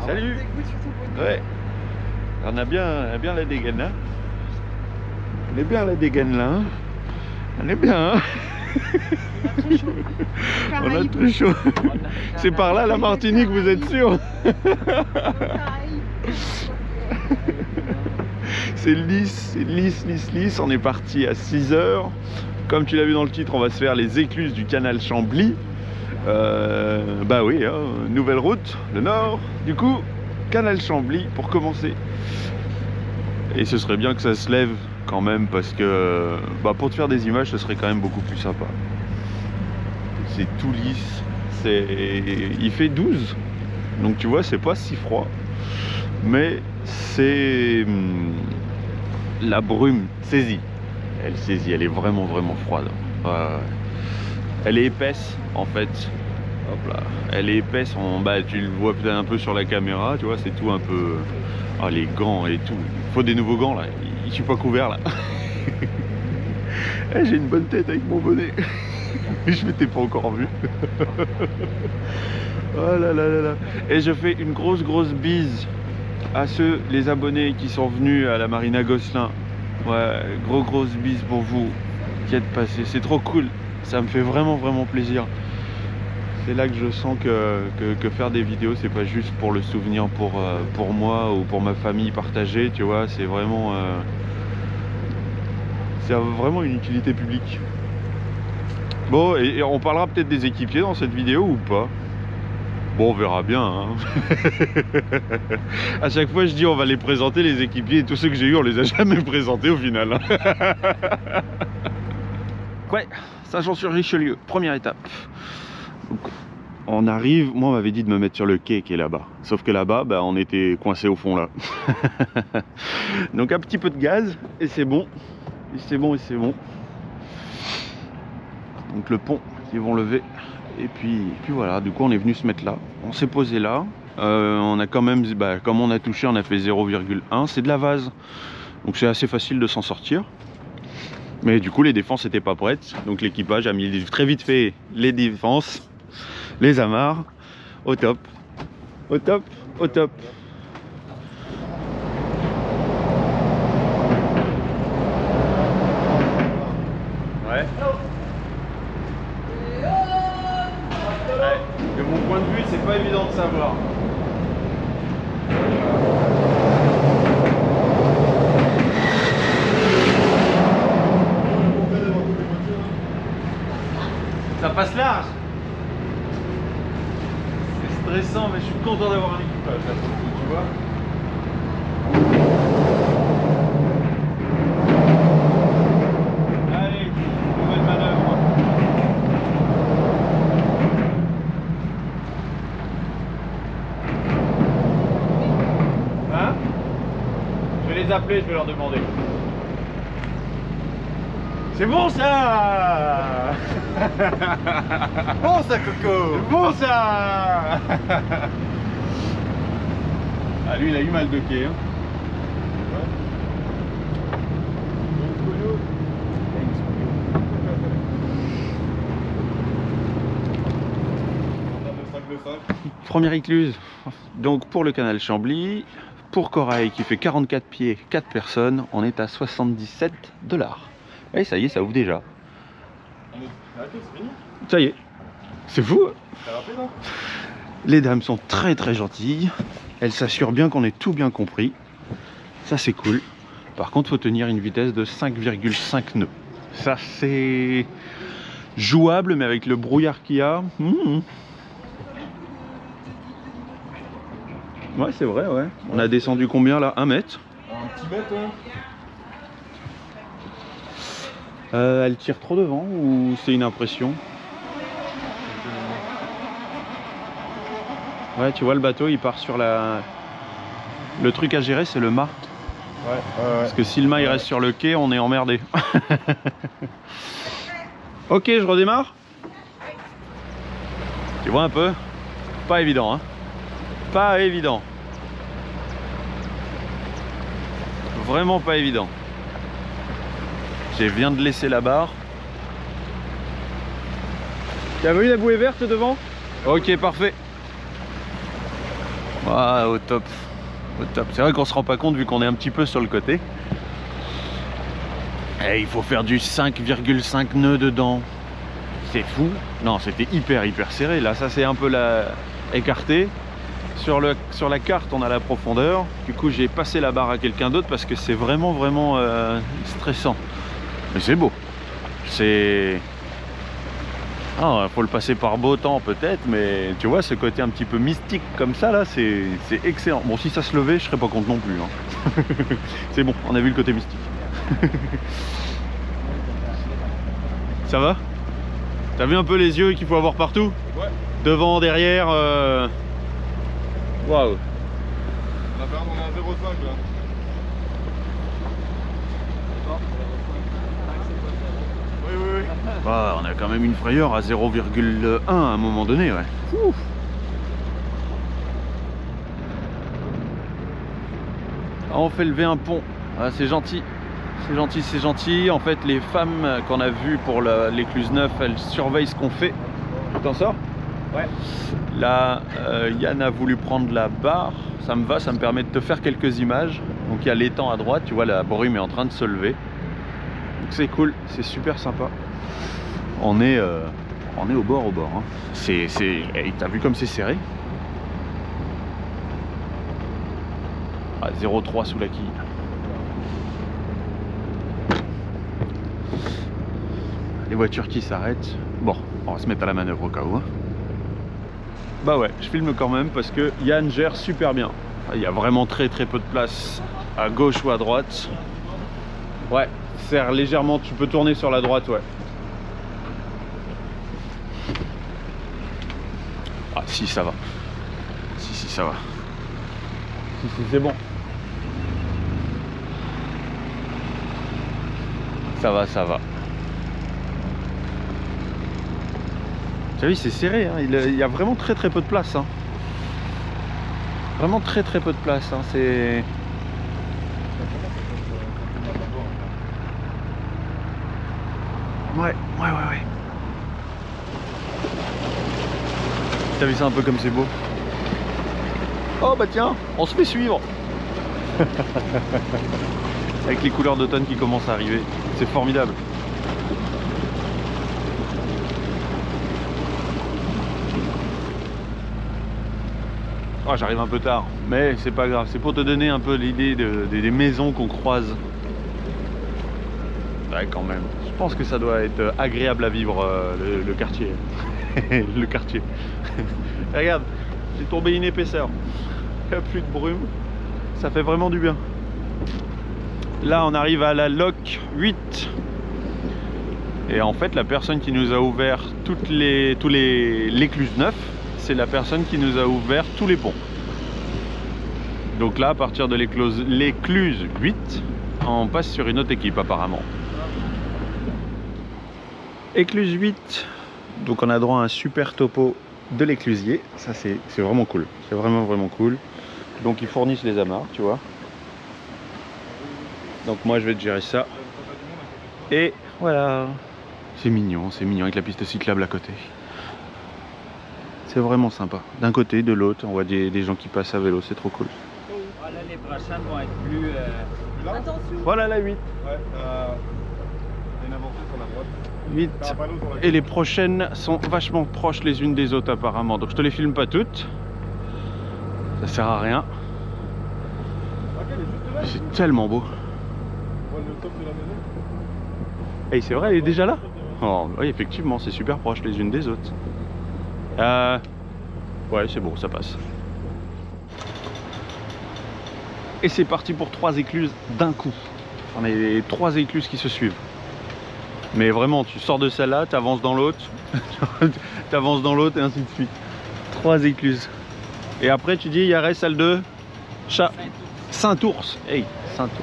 Salut. Ouais. On a bien la dégaine là. On est bien la dégaine là. Hein. On est bien. Hein. On a très chaud. C'est par là la Martinique, vous êtes sûr? C'est lisse, lisse. On est parti à 6 h. Comme tu l'as vu dans le titre, on va se faire les écluses du canal Chambly. Bah oui, hein, nouvelle route, le nord. Du coup, canal Chambly pour commencer. Et ce serait bien que ça se lève quand même parce que bah, pour te faire des images, ce serait quand même beaucoup plus sympa. C'est tout lisse. Il fait 12. Donc tu vois, c'est pas si froid. Mais c'est la brume saisit. Elle saisit, elle est vraiment froide. Elle est épaisse en fait. Hop là. Elle est épaisse, bah, tu le vois peut-être un peu sur la caméra, tu vois, c'est tout un peu. Ah, les gants et tout. Il faut des nouveaux gants là. Je suis pas couvert là. J'ai une bonne tête avec mon bonnet. Je m'étais pas encore vu. Oh là là là là. Et je fais une grosse bise à les abonnés qui sont venus à la Marina Gosselin. Ouais, grosse bise pour vous qui êtes passés. C'est trop cool. Ça me fait vraiment plaisir. C'est là que je sens que faire des vidéos, c'est pas juste pour le souvenir pour moi ou pour ma famille partagée, tu vois. C'est vraiment une utilité publique. Bon, et on parlera peut-être des équipiers dans cette vidéo ou pas? Bon, on verra bien. Hein. À chaque fois, je dis on va les présenter, les équipiers, et tous ceux que j'ai eu, on les a jamais présentés au final. Hein. Ouais, Saint-Jean-sur-Richelieu, première étape. Donc, on arrive, moi on m'avait dit de me mettre sur le quai qui est là-bas. Sauf que là-bas, bah, on était coincé au fond là. Donc un petit peu de gaz, et c'est bon. Et c'est bon. Donc le pont, ils vont lever. Et puis voilà, du coup on est venu se mettre là. On s'est posé là. On a quand même, bah, comme on a touché, on a fait 0,1. C'est de la vase. Donc c'est assez facile de s'en sortir. Mais du coup les défenses n'étaient pas prêtes. Donc l'équipage a mis très vite fait les défenses, les amarres, au top. Ouais. De mon point de vue, c'est pas évident de savoir. Ça passe large. C'est stressant, mais je suis content d'avoir un équipage là, tu vois. Allez, nouvelle manœuvre. Hein? Je vais les appeler, je vais leur demander. C'est bon ça. Bon ça, Coco. C'est bon ça. Ah, lui il a eu mal de quai hein. Première écluse donc pour le canal Chambly. Pour Corail qui fait 44 pieds, 4 personnes, on est à 77 $. Et ça y est, ça ouvre déjà. Ça y est, c'est fou. Les dames sont très gentilles. Elles s'assurent bien qu'on ait tout bien compris. Ça c'est cool. Par contre, faut tenir une vitesse de 5,5 nœuds. Ça c'est jouable, mais avec le brouillard qu'il y a. Ouais, c'est vrai, ouais. On a descendu combien là? 1 mètre. Un petit mètre, ouais. Elle tire trop devant ou c'est une impression? Ouais, tu vois le bateau il part sur la... Le truc à gérer c'est le mât. Ouais. Parce que si le mât il reste sur le quai, on est emmerdé. Ok, je redémarre. Tu vois un peu? Pas évident hein. Pas évident. Vraiment pas évident. Je viens de laisser la barre. Tu as vu la bouée verte devant? Ok, parfait. Ah, au top. Au top. C'est vrai qu'on se rend pas compte vu qu'on est un petit peu sur le côté. Et il faut faire du 5,5 nœuds dedans. C'est fou. Non, c'était hyper serré. Là, ça c'est un peu écarté. Sur la carte, on a la profondeur. Du coup, j'ai passé la barre à quelqu'un d'autre parce que c'est vraiment stressant. Mais c'est beau. C'est... Ah, faut le passer par beau temps peut-être, mais tu vois, ce côté un petit peu mystique comme ça, là, c'est excellent. Bon, si ça se levait, je serais pas contre non plus. Hein. C'est bon, on a vu le côté mystique. Ça va? T'as vu un peu les yeux qu'il faut avoir partout? Ouais. Devant, derrière. Waouh. On a à 0,5 là. Oui. Ah, on a quand même une frayeur à 0,1 à un moment donné, ouais. Ouf. Ah, on fait lever un pont. Ah, c'est gentil. C'est gentil. En fait, les femmes qu'on a vues pour l'écluse 9, elles surveillent ce qu'on fait. Tu t'en sors? Ouais. Là, Yann a voulu prendre la barre. Ça me va, ça me permet de te faire quelques images. Donc il y a l'étang à droite, tu vois, la brume est en train de se lever. Donc c'est cool, c'est super sympa. On est au bord. Hein. Hey, t'as vu comme c'est serré? Ah, 0,3 sous la quille. Les voitures qui s'arrêtent. Bon, on va se mettre à la manœuvre au cas où. Hein. Bah ouais, je filme quand même parce que Yann gère super bien. Il y a vraiment très peu de place à gauche ou à droite. Ouais, serre légèrement, tu peux tourner sur la droite, ouais. Ah si, ça va. Si, ça va. Si, c'est bon. Ça va. Tu as vu, c'est serré, hein. Il y a vraiment très peu de place. Hein. Vraiment très peu de place. Hein. C'est... Ouais. T'as vu ça un peu comme c'est beau? Oh bah tiens, on se fait suivre. Avec les couleurs d'automne qui commencent à arriver. C'est formidable. Oh, j'arrive un peu tard, mais c'est pas grave. C'est pour te donner un peu l'idée des maisons qu'on croise. Ouais, quand même. Je pense que ça doit être agréable à vivre, le quartier. Le quartier. Regarde, j'ai tombé une épaisseur. Il n'y a plus de brume. Ça fait vraiment du bien. Là, on arrive à la loc 8. Et en fait, la personne qui nous a ouvert l'écluse 9, c'est la personne qui nous a ouvert tous les ponts. Donc là, à partir de l'écluse 8, on passe sur une autre équipe apparemment. Écluse 8, donc on a droit à un super topo de l'éclusier. Ça c'est vraiment cool, c'est vraiment cool. Donc ils fournissent les amarres, tu vois. Donc moi je vais te gérer ça. Et voilà, c'est mignon avec la piste cyclable à côté. C'est vraiment sympa. D'un côté, de l'autre, on voit des gens qui passent à vélo, c'est trop cool. Voilà, les prochaines vont être plus... Attention. Voilà la 8. Ouais, une avancée sur la droite. 8. Et les prochaines sont vachement proches les unes des autres apparemment. Donc je te les filme pas toutes. Ça sert à rien. C'est tellement beau. On voit le top de la maison. Et c'est vrai, elle est déjà là? Oh, oui, effectivement, c'est super proche les unes des autres. Ouais, c'est bon, ça passe. Et c'est parti pour 3 écluses d'un coup. On a les 3 écluses qui se suivent. Mais vraiment, tu sors de celle-là, tu avances dans l'autre, tu avances dans l'autre et ainsi de suite. 3 écluses. Et après, tu dis, il y a celle de Saint-Ours. Hey, Saint-Ours.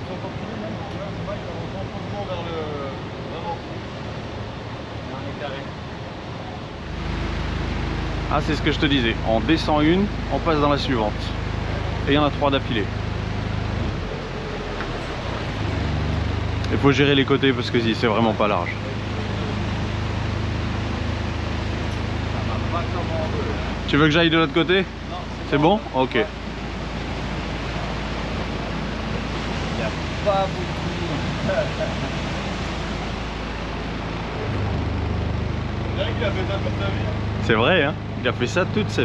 Ah, c'est ce que je te disais. On descend une, on passe dans la suivante. Et il y en a 3 d'affilée. Il faut gérer les côtés parce que c'est vraiment pas large. Tu veux que j'aille de l'autre côté? Non, C'est bon? Ok. Il n'y a pas beaucoup. C'est vrai qu'il a fait ça toute sa vie. C'est vrai, hein? Il a fait ça toute sa vie.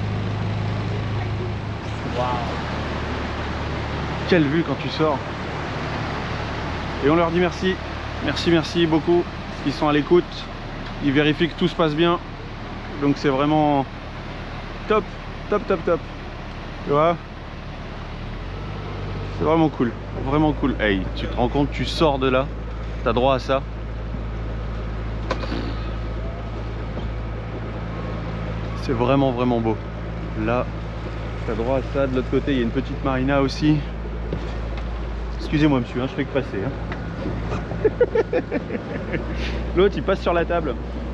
Waouh. Quelle vue quand tu sors. Et on leur dit merci. Merci, merci beaucoup. Ils sont à l'écoute. Ils vérifient que tout se passe bien. Donc c'est vraiment top, top, top, top. Tu vois? C'est vraiment cool. Vraiment cool. Hey, tu te rends compte, tu sors de là. T'as droit à ça. C'est vraiment, vraiment beau. Là, t'as droit à ça. De l'autre côté, il y a une petite marina aussi. Excusez-moi monsieur, hein, je fais que passer. Hein. L'autre il passe sur la table.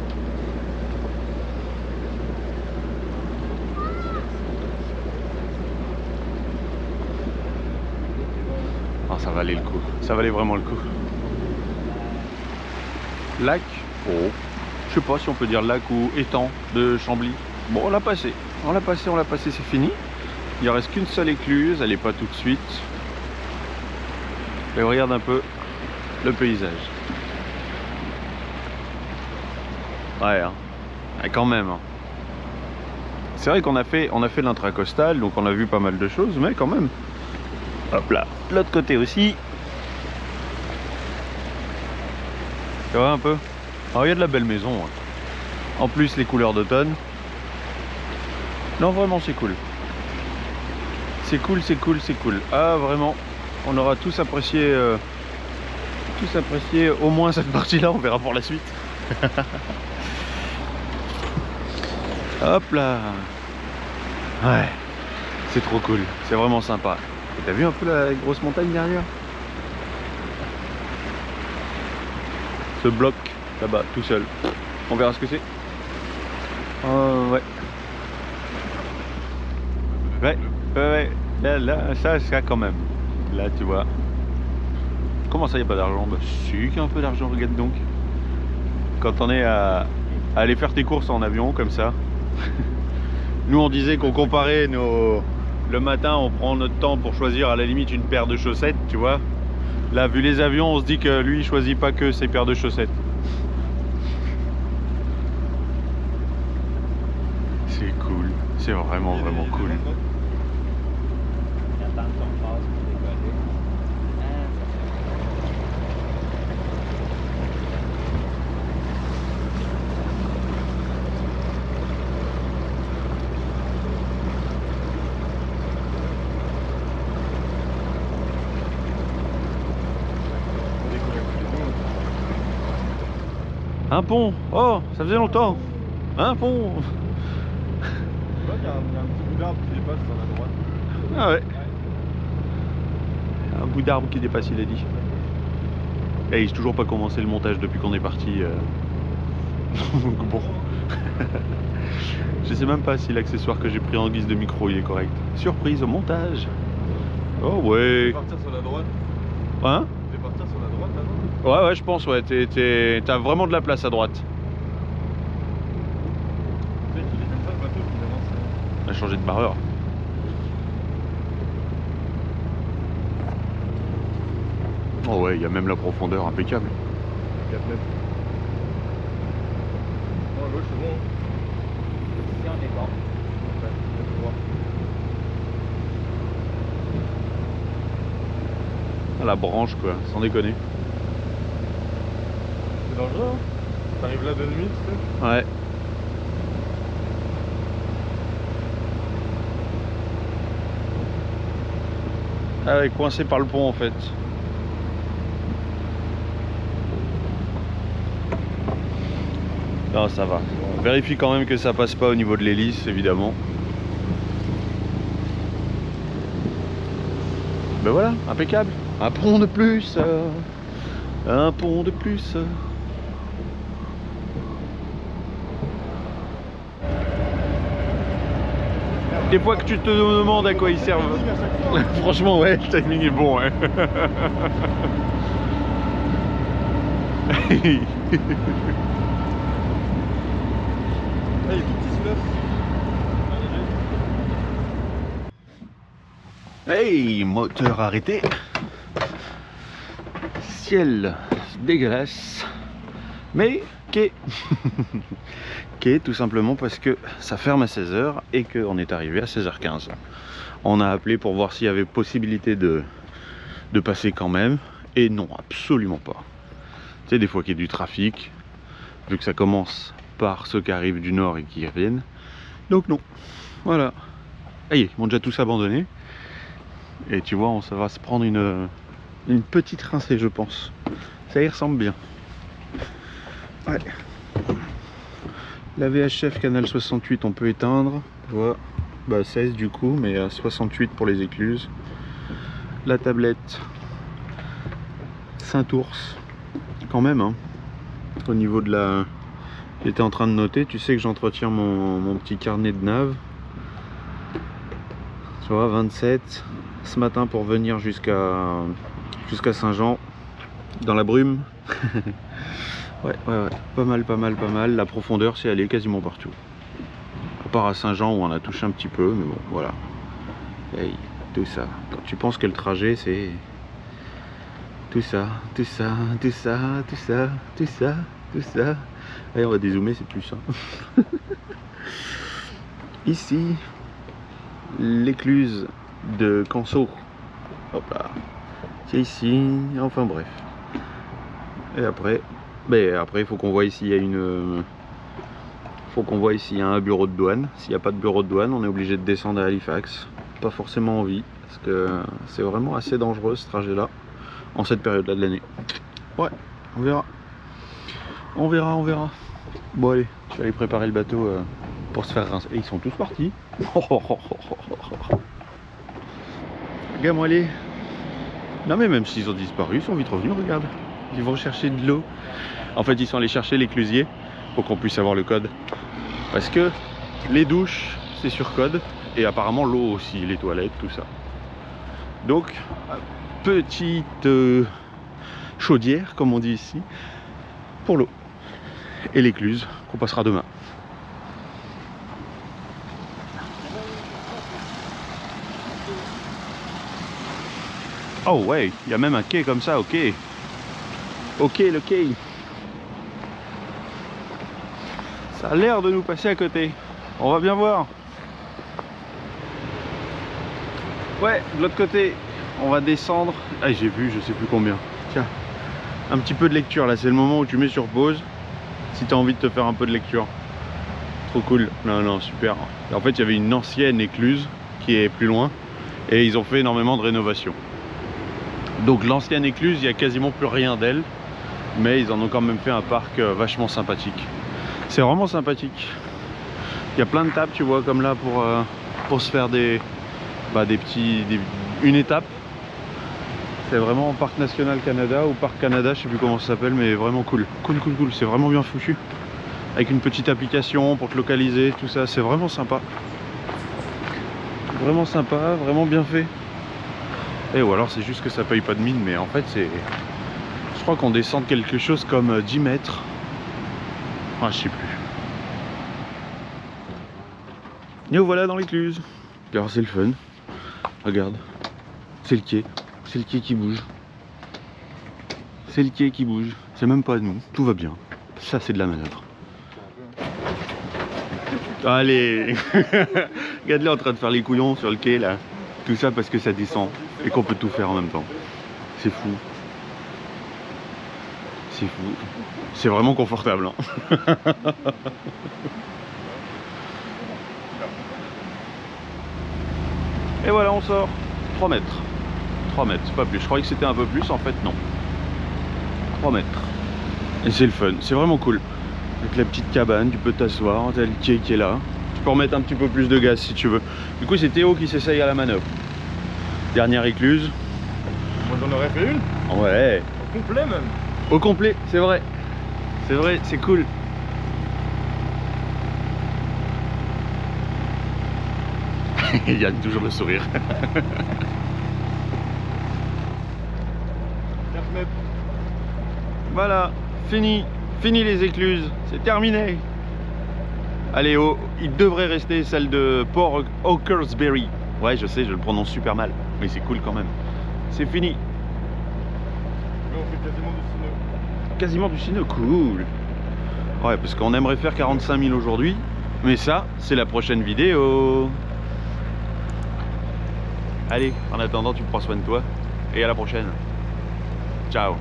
Oh, ça valait le coup, ça valait vraiment le coup. Lac, oh, je sais pas si on peut dire lac ou étang de Chambly. Bon, on l'a passé, c'est fini. Il ne reste qu'une seule écluse, elle est pas tout de suite. Et regarde un peu le paysage. Ouais, hein. Et quand même. Hein. C'est vrai qu'on a fait l'intracostal, donc on a vu pas mal de choses, mais quand même. Hop là, l'autre côté aussi. Tu vois un peu? Alors il y a de la belle maison. Hein. En plus les couleurs d'automne. Non vraiment c'est cool. C'est cool, c'est cool, c'est cool. Ah vraiment. On aura tous apprécié au moins cette partie-là, on verra pour la suite. Hop là. Ouais, c'est trop cool, c'est vraiment sympa. Et t'as vu un peu la grosse montagne derrière? Ce bloc là-bas, tout seul. On verra ce que c'est. Ouais. Ouais. Là, ça quand même. Là, tu vois. Comment ça, il n'y a pas d'argent? Bah, si, qu'il y a un peu d'argent, regarde donc. Quand on est à aller faire tes courses en avion, comme ça. Nous, on disait qu'on comparait nos... Le matin, on prend notre temps pour choisir à la limite une paire de chaussettes, tu vois. Là, vu les avions, on se dit que lui, il choisit pas que ses paires de chaussettes. C'est cool. C'est vraiment, vraiment cool. Un pont. Oh, ça faisait longtemps. Un pont. Tu vois qu'il y a un petit bout d'arbre qui dépasse sur la droite. Ah ouais. Un bout d'arbre qui dépasse, il a dit. Et j'ai toujours pas commencé le montage depuis qu'on est parti. Donc bon. Je sais même pas si l'accessoire que j'ai pris en guise de micro il est correct. Surprise au montage. Oh ouais. Tu vas partir sur la droite. Hein? Tu vas partir sur la droite là-bas. Ouais, je pense, ouais. T'as vraiment de la place à droite. Tu sais qu'il est comme ça le bateau finalement. On a changé de barreur. Oh ouais, il y a même la profondeur impeccable. 4 mètres. Oh, à gauche, c'est bon. Si on est bon. Ouais, droit. Ah, la branche, quoi, sans déconner. C'est dangereux, hein. T'arrives là de nuit, tu sais. Ouais. Ah ouais, coincé par le pont en fait. Non, ça va. On vérifie quand même que ça passe pas au niveau de l'hélice, évidemment. Ben voilà, impeccable. Un pont de plus. Un pont de plus. Des fois que tu te demandes à quoi ils servent. Franchement, ouais, le timing est bon. Hein. Ah, il est tout petit celui-là. Hey, moteur arrêté. Ciel dégueulasse. Mais quai. Quai tout simplement parce que ça ferme à 16 h et qu'on est arrivé à 16 h 15. On a appelé pour voir s'il y avait possibilité de passer quand même. Et non, absolument pas. Tu sais, des fois qu'il y a du trafic, vu que ça commence par ceux qui arrivent du nord et qui reviennent. Donc non. Voilà. Ils m'ont déjà tous abandonné. Et tu vois, ça va se prendre une petite rincée, je pense. Ça y ressemble bien. Ouais. La VHF canal 68, on peut éteindre. Voilà. Bah 16 du coup, mais 68 pour les écluses. La tablette Saint-Ours, quand même. Hein. Au niveau de la... J'étais en train de noter, tu sais que j'entretiens mon petit carnet de nav. Tu vois, 27. Ce matin pour venir jusqu'à Saint-Jean dans la brume. ouais, pas mal. La profondeur c'est allé quasiment partout, à part à Saint-Jean où on a touché un petit peu, mais bon voilà. Hey, tout ça, quand tu penses que le trajet c'est tout ça. Allez, on va dézoomer, c'est plus simple. Ici l'écluse de Canso. Hop là, c'est ici. Enfin bref. Et après, il faut qu'on voit ici. Il y a un bureau de douane. S'il n'y a pas de bureau de douane, on est obligé de descendre à Halifax. Pas forcément envie, parce que c'est vraiment assez dangereux ce trajet-là en cette période-là de l'année. Ouais, on verra. On verra. Bon allez, je vais aller préparer le bateau pour se faire rincer. Et ils sont tous partis. Regarde-moi les... Non mais même s'ils ont disparu, ils sont vite revenus, regarde. Ils vont chercher de l'eau. En fait, ils sont allés chercher l'éclusier pour qu'on puisse avoir le code. Parce que les douches, c'est sur code. Et apparemment l'eau aussi, les toilettes, tout ça. Donc, petite chaudière, comme on dit ici, pour l'eau. Et l'écluse, qu'on passera demain. Oh ouais, il y a même un quai comme ça, ok. Ok, le quai. Ça a l'air de nous passer à côté. On va bien voir. Ouais, de l'autre côté, on va descendre. Ah, j'ai vu, je sais plus combien. Tiens, un petit peu de lecture là. C'est le moment où tu mets sur pause. Si tu as envie de te faire un peu de lecture. Trop cool. Non, super. En fait, il y avait une ancienne écluse qui est plus loin. Et ils ont fait énormément de rénovation. Donc l'ancienne écluse, il n'y a quasiment plus rien d'elle. Mais ils en ont quand même fait un parc vachement sympathique. C'est vraiment sympathique. Il y a plein de tables, tu vois, comme là pour se faire une étape. C'est vraiment Parc National Canada ou Parc Canada, je sais plus comment ça s'appelle, mais vraiment cool. Cool. C'est vraiment bien foutu. Avec une petite application pour te localiser, tout ça, c'est vraiment sympa. Vraiment sympa, vraiment bien fait. Et ou alors c'est juste que ça paye pas de mine, mais en fait c'est... Je crois qu'on descend de quelque chose comme 10 mètres. Ah, je sais plus. Et voilà dans l'écluse. Alors c'est le fun. Regarde. C'est le quai. C'est le quai qui bouge. C'est le quai qui bouge. C'est même pas nous. Tout va bien. Ça c'est de la manœuvre. Allez. Regarde-le en train de faire les couillons sur le quai là. Tout ça parce que ça descend. Et qu'on peut tout faire en même temps. C'est fou. C'est fou. C'est vraiment confortable. Hein. Et voilà, on sort. 3 mètres. 3 mètres, c'est pas plus. Je croyais que c'était un peu plus, en fait non. 3 mètres. Et c'est le fun, c'est vraiment cool. Avec la petite cabane, tu peux t'asseoir, t'as le quai qui est là. Tu peux remettre un petit peu plus de gaz si tu veux. Du coup c'est Théo qui s'essaye à la manœuvre. Dernière écluse. Moi j'en aurais fait une. Ouais. Au complet même. Au complet, c'est vrai. C'est vrai, c'est cool. Il y a toujours le sourire. 4 mètres. Voilà, fini les écluses, c'est terminé. Allez, il devrait rester celle de Port Hawkersbury. Ouais, je sais, je le prononce super mal. Mais c'est cool quand même. C'est fini. Là, on fait quasiment du cinéma. Quasiment du ciné, cool. Ouais, parce qu'on aimerait faire 45 000 aujourd'hui. Mais ça, c'est la prochaine vidéo. Allez, en attendant, tu prends soin de toi. Et à la prochaine. Ciao.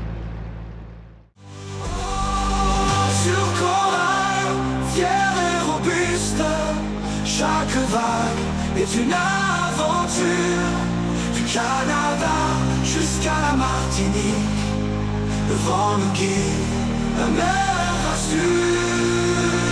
Sur corail, fier et robuste, chaque vague est une aventure. Du Canada jusqu'à la Martinique, le vent nous guide, la mer rassure.